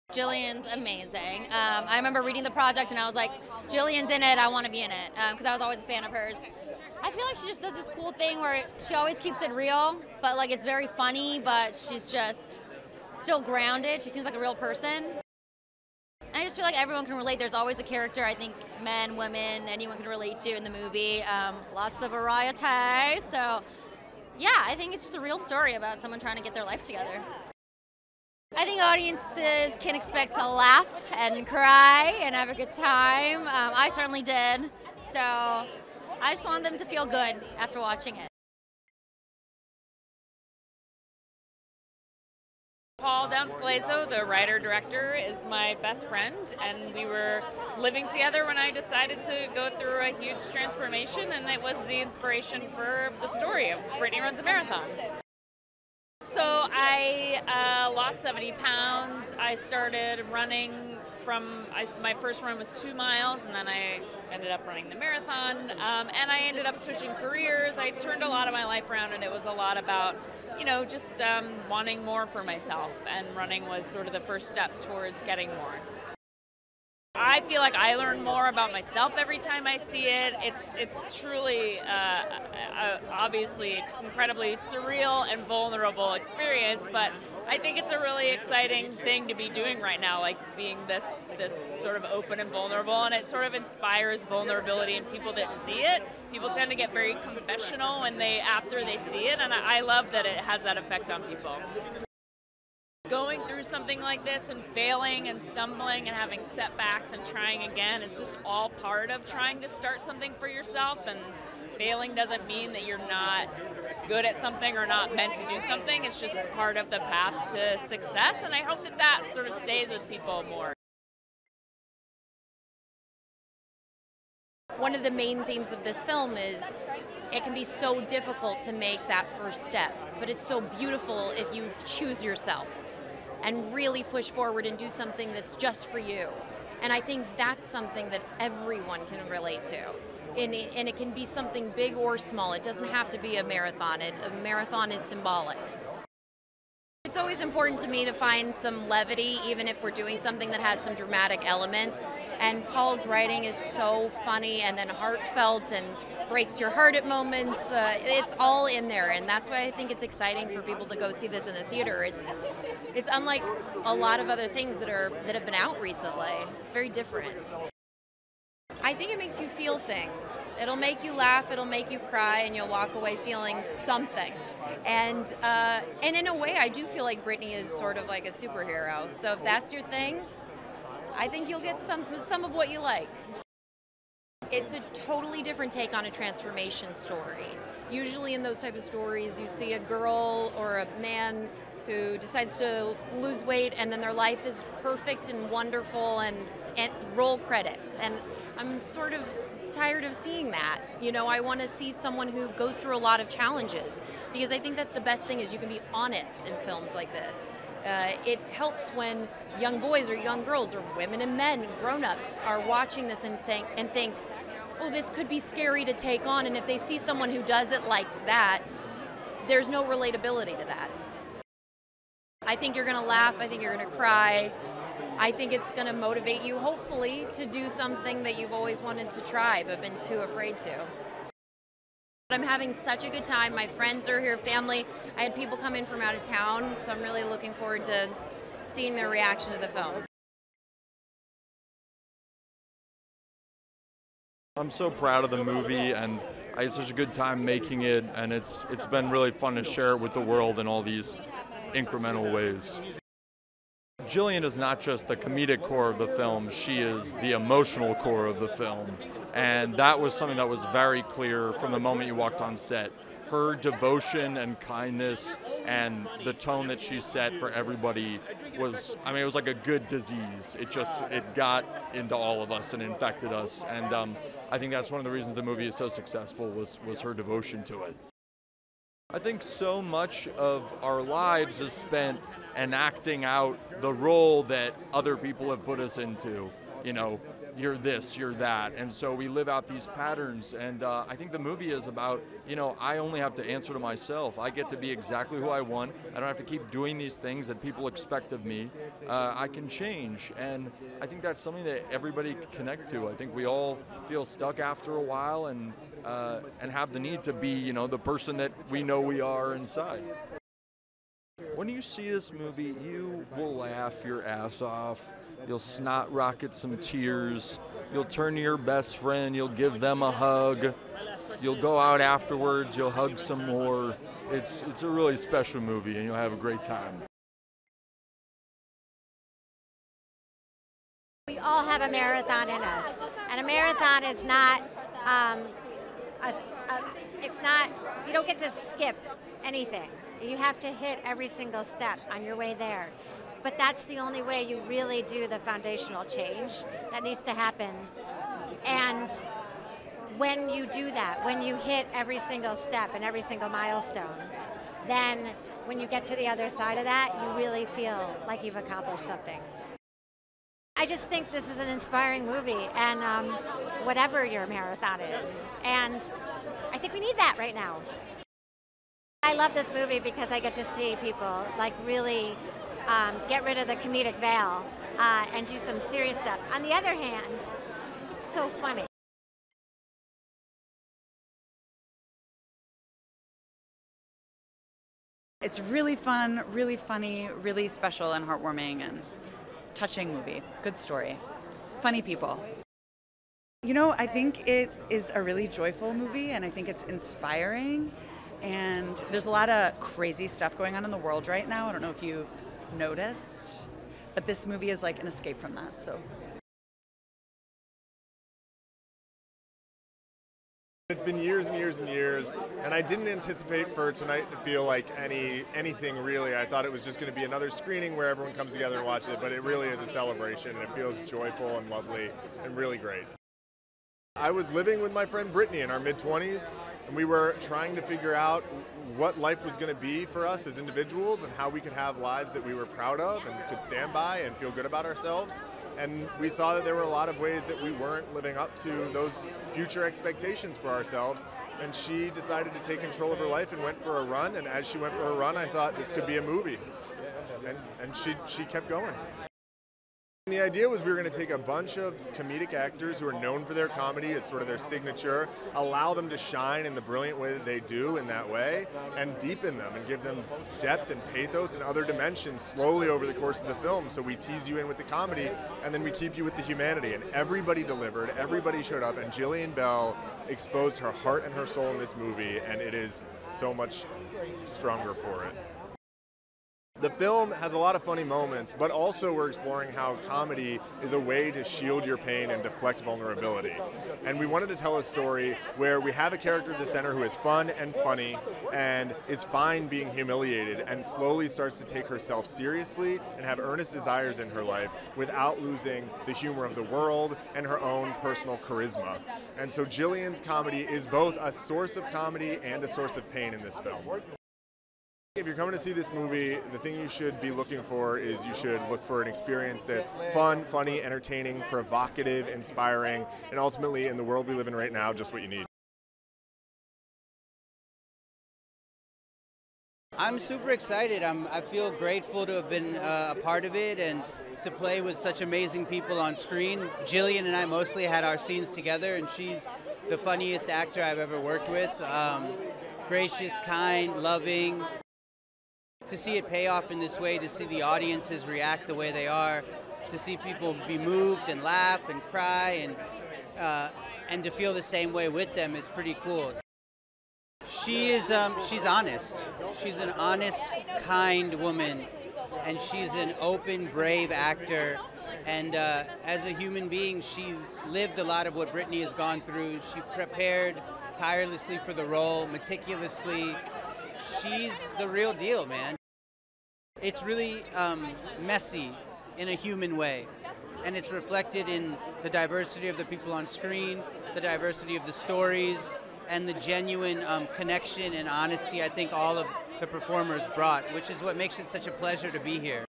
Jillian's amazing. I remember reading the project and I was like, Jillian's in it, I want to be in it, because I was always a fan of hers. I feel like she just does this cool thing where she always keeps it real, but like it's very funny, but she's just still grounded. She seems like a real person. And I just feel like everyone can relate. There's always a character I think men, women, anyone can relate to in the movie. Lots of variety. So yeah, I think it's just a real story about someone trying to get their life together. I think audiences can expect to laugh and cry and have a good time. I certainly did. So I just want them to feel good after watching it. Paul Downs-Galezo, the writer-director, is my best friend, and we were living together when I decided to go through a huge transformation, and it was the inspiration for the story of Brittany Runs a Marathon. So I lost 70 pounds. I started running my first run was 2 miles, and then I ended up running the marathon, and I ended up switching careers. I turned a lot of my life around, and it was a lot about, just wanting more for myself, and running was sort of the first step towards getting more. I feel like I learn more about myself every time I see it. It's truly, obviously, incredibly surreal and vulnerable experience, but I think it's a really exciting thing to be doing right now, like being this sort of open and vulnerable, and it sort of inspires vulnerability in people that see it. People tend to get very confessional after they see it, and I love that it has that effect on people. Going through something like this and failing and stumbling and having setbacks and trying again is just all part of trying to start something for yourself, and failing doesn't mean that you're not good at something or not meant to do something. It's just part of the path to success, and I hope that sort of stays with people more. One of the main themes of this film is it can be so difficult to make that first step, but it's so beautiful if you choose yourself and really push forward and do something that's just for you. And I think that's something that everyone can relate to. And it can be something big or small. It doesn't have to be a marathon. A marathon is symbolic. It's always important to me to find some levity, even if we're doing something that has some dramatic elements. And Paul's writing is so funny and then heartfelt and breaks your heart at moments. It's all in there, and that's why I think it's exciting for people to go see this in the theater. It's unlike a lot of other things that have been out recently. It's very different. I think it makes you feel things. It'll make you laugh, it'll make you cry, and you'll walk away feeling something. And in a way, I do feel like Brittany is sort of like a superhero. So if that's your thing, I think you'll get some of what you like. It's a totally different take on a transformation story. Usually in those type of stories, you see a girl or a man who decides to lose weight, and then their life is perfect and wonderful, and roll credits. And I'm sort of tired of seeing that. I want to see someone who goes through a lot of challenges, because I think that's the best thing, is you can be honest in films like this. It helps when young boys or young girls or women and men, grown-ups, are watching this and think, oh, this could be scary to take on, and if they see someone who does it like that, there's no relatability to that. I think you're going to laugh, I think you're going to cry. I think it's going to motivate you, hopefully, to do something that you've always wanted to try but been too afraid to. I'm having such a good time. My friends are here, family. I had people come in from out of town, so I'm really looking forward to seeing their reaction to the film. I'm so proud of the movie, and I had such a good time making it, and it's been really fun to share it with the world in all these incremental ways. Jillian is not just the comedic core of the film, she is the emotional core of the film. And that was something that was very clear from the moment you walked on set. Her devotion and kindness and the tone that she set for everybody was, it was like a good disease. It got into all of us and infected us. And I think that's one of the reasons the movie is so successful was her devotion to it. I think so much of our lives is spent enacting out the role that other people have put us into. you're this, you're that. And so we live out these patterns. And I think the movie is about, I only have to answer to myself. I get to be exactly who I want. I don't have to keep doing these things that people expect of me. I can change. And I think that's something that everybody can connect to. I think we all feel stuck after a while and have the need to be, the person that we know we are inside. When you see this movie, you will laugh your ass off. You'll snot rocket some tears. You'll turn to your best friend. You'll give them a hug. You'll go out afterwards. You'll hug some more. It's a really special movie, and you'll have a great time. We all have a marathon in us, and a marathon is not. It's not. You don't get to skip anything. You have to hit every single step on your way there. But that's the only way you really do the foundational change that needs to happen. And when you do that, when you hit every single step and every single milestone, then when you get to the other side of that, you really feel like you've accomplished something. I just think this is an inspiring movie, and whatever your marathon is. And I think we need that right now. I love this movie because I get to see people really get rid of the comedic veil and do some serious stuff. On the other hand, it's so funny. It's really fun, really funny, really special and heartwarming and touching movie. Good story. Funny people. I think it is a really joyful movie, and I think it's inspiring. And there's a lot of crazy stuff going on in the world right now. I don't know if you've noticed, but this movie is like an escape from that. So it's been years and years and years, and I didn't anticipate for tonight to feel like anything really. I thought it was just going to be another screening where everyone comes together and watches it, but it really is a celebration, and it feels joyful and lovely and really great. I was living with my friend Brittany in our mid-20s, and we were trying to figure out what life was going to be for us as individuals and how we could have lives that we were proud of and could stand by and feel good about ourselves. And we saw that there were a lot of ways that we weren't living up to those future expectations for ourselves. And she decided to take control of her life and went for a run. And as she went for a run, I thought this could be a movie. And she kept going. And the idea was we were going to take a bunch of comedic actors who are known for their comedy as sort of their signature, allow them to shine in the brilliant way that they do in that way, and deepen them and give them depth and pathos and other dimensions slowly over the course of the film. So we tease you in with the comedy, and then we keep you with the humanity. And everybody delivered, everybody showed up, and Jillian Bell exposed her heart and her soul in this movie, and it is so much stronger for it. The film has a lot of funny moments, but also we're exploring how comedy is a way to shield your pain and deflect vulnerability. And we wanted to tell a story where we have a character at the center who is fun and funny and is fine being humiliated and slowly starts to take herself seriously and have earnest desires in her life without losing the humor of the world and her own personal charisma. And so Jillian's comedy is both a source of comedy and a source of pain in this film. If you're coming to see this movie, the thing you should be looking for is you should look for an experience that's fun, funny, entertaining, provocative, inspiring, and ultimately, in the world we live in right now, just what you need. I'm super excited. I feel grateful to have been a part of it and to play with such amazing people on screen. Jillian and I mostly had our scenes together, and she's the funniest actor I've ever worked with. Gracious, kind, loving. To see it pay off in this way, to see the audiences react the way they are, to see people be moved and laugh and cry and to feel the same way with them is pretty cool. She's honest. She's an honest, kind woman, and she's an open, brave actor. And as a human being, she's lived a lot of what Brittany has gone through. She prepared tirelessly for the role, meticulously. She's the real deal, man. It's really messy in a human way, and it's reflected in the diversity of the people on screen, the diversity of the stories, and the genuine connection and honesty I think all of the performers brought, which is what makes it such a pleasure to be here.